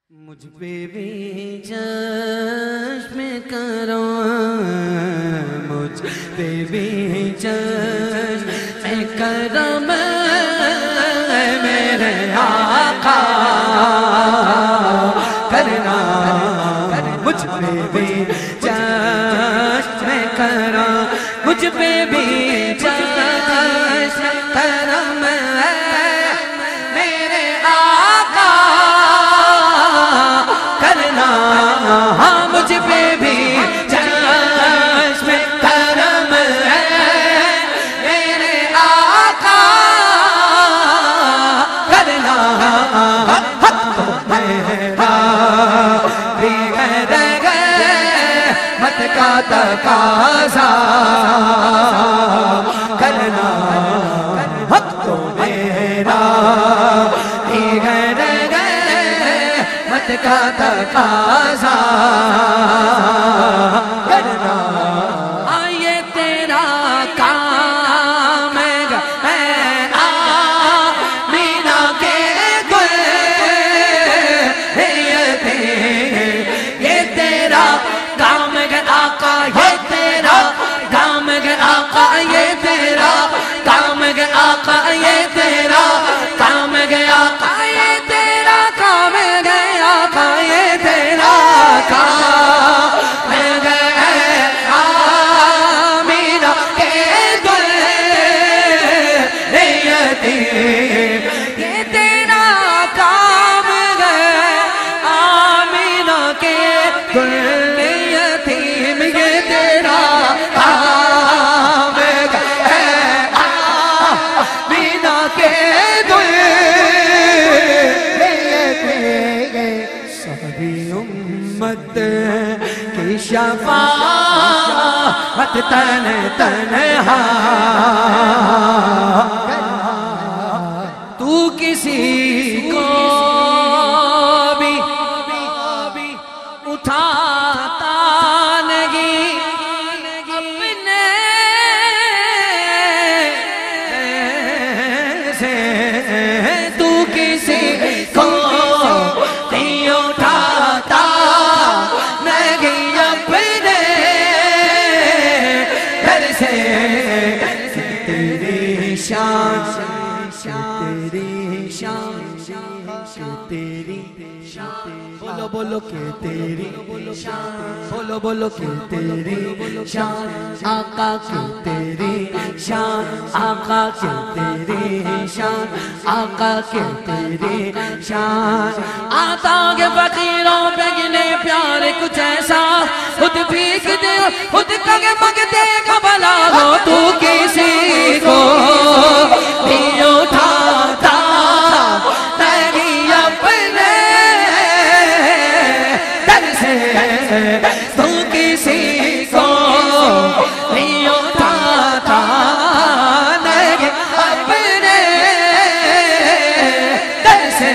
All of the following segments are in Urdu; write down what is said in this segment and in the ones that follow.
مجھ پہ بھی چشم کرم، مجھ پہ بھی چشم کرم میرے آقا کرنا، مجھ پہ بھی چشم کرم، مجھ پہ بھی چشم کرم میرے آقا کرنا، مجھ پہ بھی چشم کرم میرے آقا کرنا، حق تو میرا بھی رحمت کا تقاضا کرنا، حق تو میرا بھی رحمت کا تقاضا کرنا، یہ تیرا کام ہے آمینہ کے گل، یہ تیرا کام ہے آقا، یہ تیرا کام ہے آقا، یہ تیرا کام ہے آقا، یہ تیرا کام ہے آقا، یہ تیرا کام ہے آقا، یہ تیرا کام ہے آمینہ کے گل، یہ تیرا کام ہے آمینہ کے گل، یتیم یہ تیرا کام ہے آمینہ کے گل، ساری امت کی شفاعت تنہا، تو کسی کو بھی اٹھاتا نہیں اپنے سے، تو کسی کو نہیں اٹھاتا نہیں اپنے گھر سے، تیری شان تیری شان تیری شان، بولو بولو کہ تیری شان، بولو بولو کہ تیری شان آقا، کہ تیری شان آقا، کہ تیری شان آقا، کہ تیری شان، آتا کہ فقیروں پہ گنے پیارے کچھ ایسا، خود بھیک دے خود کگے مگتے کا بلا ہو، تو کسی کو بھی اٹھاتا نہیں اپنے در سے، تو کسی کو بھی اٹھاتا نہیں اپنے در سے،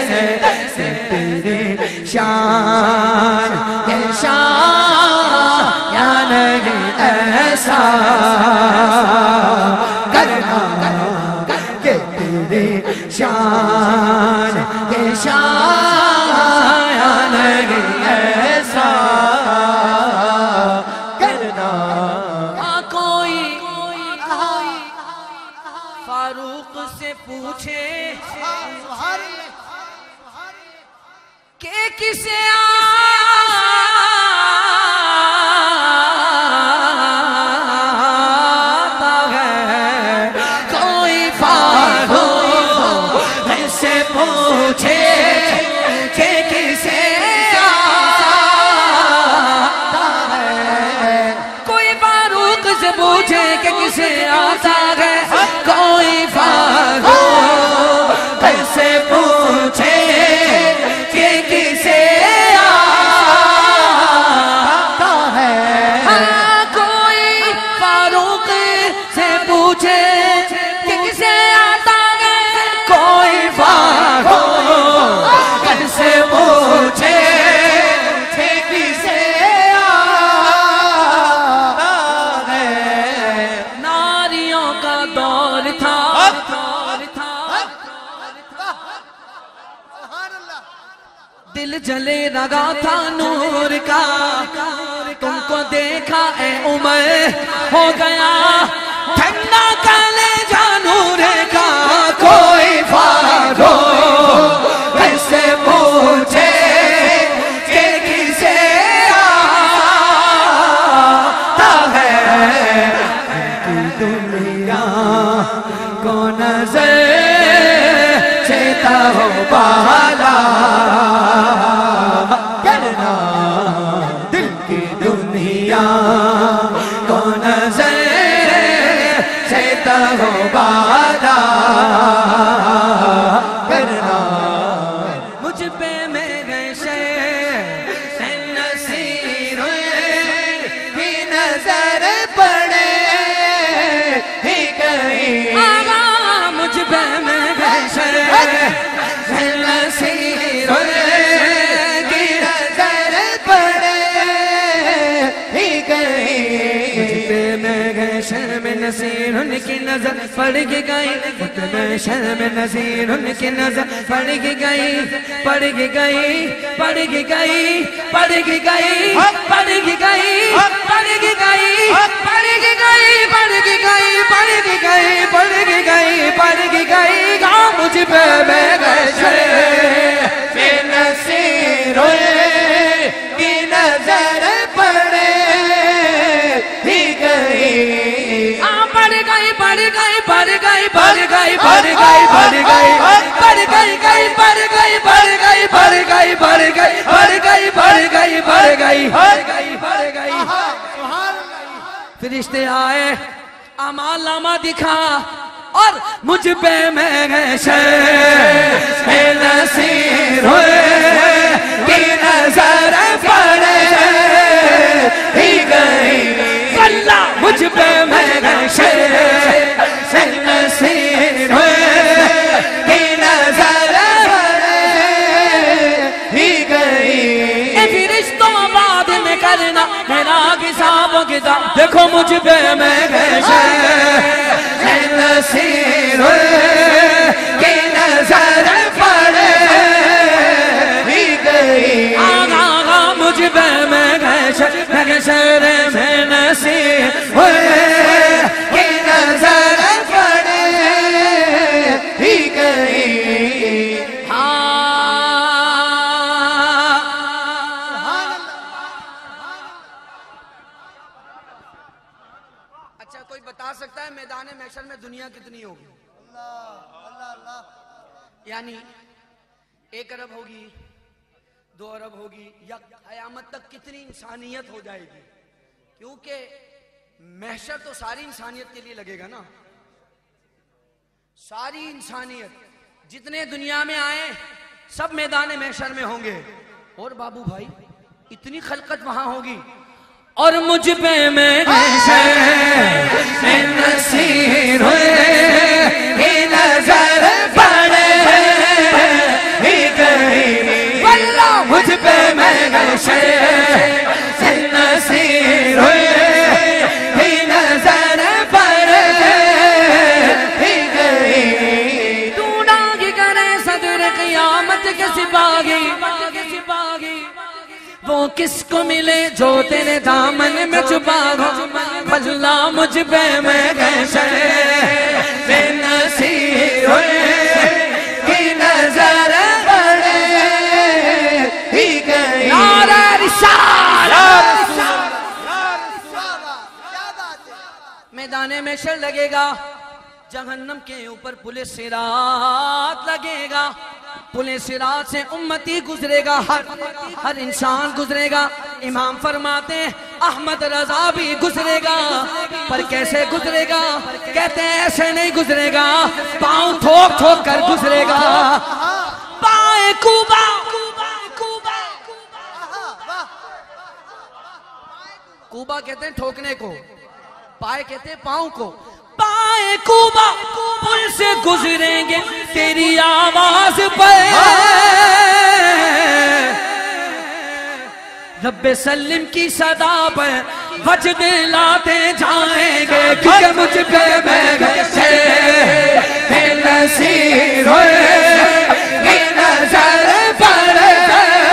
تیری شان یہ شان یا نہیں ایسا کرنا، کہ تیری شان یہ شان یا نہیں ایسا کرنا، کوئی فاروق سے پوچھے کہ کسے آتا ہے، کوئی فاروق سے پوچھے کہ کسے آتا ہے، کوئی فاروق سے پوچھے کہ کسے آتا ہے، کوئی فاروق سے پوچھے کہ کسے آتا ہے، کوئی فاروق سے پوچھے کہ کسے آتا ہے، کوئی فاروق سے پوچھے کہ کسے آتا ہے، ناریوں کا دل جلے لگا تھا نور کا، تم کو دیکھا اے عمر ہو گیا ٹھنڈا کلیجہ نور کا۔ کوئی فاروق کیسے پوچھے کہ کسے آتا ہے کی دنیا کو نظر سے بالا کرنا، دل کی دنیا کو نظر سے بالا کرنا۔ مجھ پہ میرے شیخ نصیر کی نظر پڑے ہی گئی، مجھ پہ میرے شیخ نصیر کی نظر پڑے ہی گئی، مجھ پہ میرے شرم نصیر ان کی نظر پڑ گئی، مجھ پہ شرم نصیر ان کی نظر پڑ گئی، پڑ گئی، پڑ گئی، پڑ گئی، پڑ گئی، پڑ گئی، پڑ گئی، پڑ گئی، پڑ گئی، پڑ گئی، پڑ گئی، پڑ گئی، مجھ پہ میرے شیخ نصیر کی نظر پڑے ہی گئی، پڑ گئی، پڑ گئی، پڑ گئی، پڑ گئی، پڑ گئی، پڑ گئی، پڑ گئی، پڑ گئی، پڑ گئی، پڑ گئی، پڑ گئی، پڑ گئی، پڑ گئی، پڑ گئی، پڑ گئی۔ فرشتے آئے اعمال نامہ دکھا اور مجھ پہ میرے شیخ نصیر کی نظر پڑے ہی گئی، اللہ مجھ پہ میرے شیخ نصیر کی نظر پڑے ہی گئی۔ اے فرشتوں بعد میں کرنا میرا حساب و کتاب، دیکھو مجھ پہ میرے شیخ نصیر کی نظر پڑے ہی گئی، مجھ پہ میرے شیخ نصیر کی نظر پڑے ہی گئی۔ اچھا کوئی بتا سکتا ہے میدان محشر میں دنیا کتنی ہوگی؟ یعنی 1 ارب ہوگی، 2 ارب ہوگی، یا قیامت تک کتنی انسانیت ہو جائے گی؟ کیونکہ محشر تو ساری انسانیت کے لیے لگے گا نا، ساری انسانیت جتنے دنیا میں آئے سب میدان محشر میں ہوں گے، اور بابو بھائی اتنی خلقت وہاں ہوگی، اور مجھ پہ میرے شیخ نصیر کی نظر پڑے ہی گئی، واللہ مجھ پہ میرے شیخ نصیر کی نظر پڑے ہی گئی۔ تو ڈانگ کرے صدر قیامت کے سپاہی، وہ کس کو ملے جو تیرے دامن میں چھپا ہو، اللہ مجھ پہ میرے شیخ نصیر کی نظر پڑے ہی گئی۔ نعرہ رسالت، میدان محشر لگے گا، جہنم کے اوپر پل صراط لگے گا، پل صراط سے امتی گزرے گا، ہر انسان گزرے گا۔ امام فرماتے ہیں احمد رضا بھی گزرے گا، پر کیسے گزرے گا؟ کہتے ہیں ایسے نہیں گزرے گا، پاؤں ٹھوک ٹھوک کر گزرے گا، پائیں کوبا، کوبا کہتے ہیں ٹھوکنے کو، پائے کہتے ہیں پاؤں کو، پائیں کوبا پل سے گزریں گے تیری آواز پر، رب سلم کی صدا پر وجد لاتے جائیں گے، کیونکہ مجھ پہ میرے شیخ نصیر کی نظر پڑے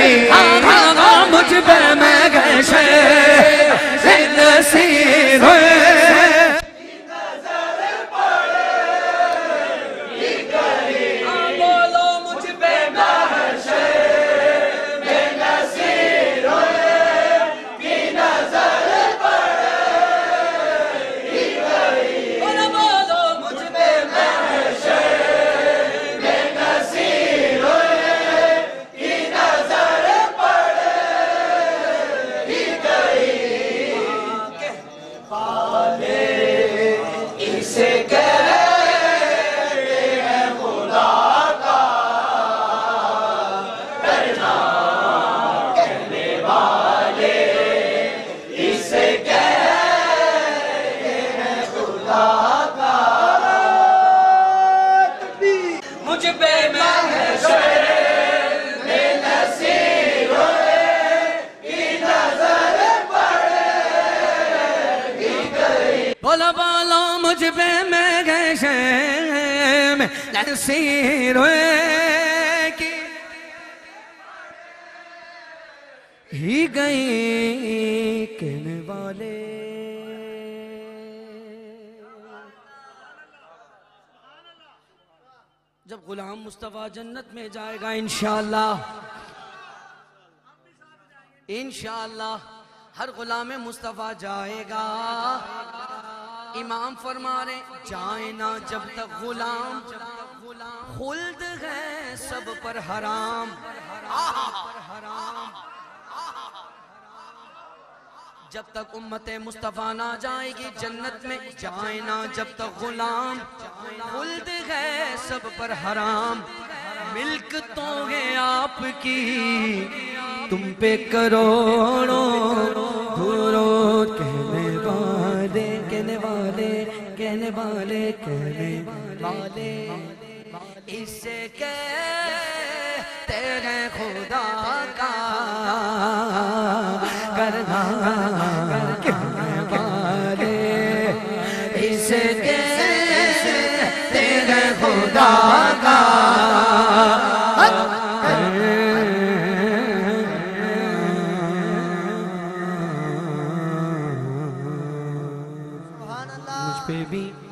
مجھ پہ میں گشے نصیر نصیر کی ہی گئی کہنے والے جب غلام مصطفیٰ جنت میں جائے گا انشاءاللہ انشاءاللہ ہر غلام مصطفیٰ جائے گا امام فرما رہے جائے نا جب تک غلام خلد ہے سب پر حرام جب تک امت مصطفیٰ نہ جائے گی جنت میں جائے نا جب تک غلام خلد ہے سب پر حرام ملک تو ہے آپ کی تم پہ کروڑوں درود کہنے والے کہنے والے کہنے والے کہنے والے اسے کہتے ہیں خدا کا کرنا کہنے والے اسے کہتے ہیں خدا کا مجھ پہ بھی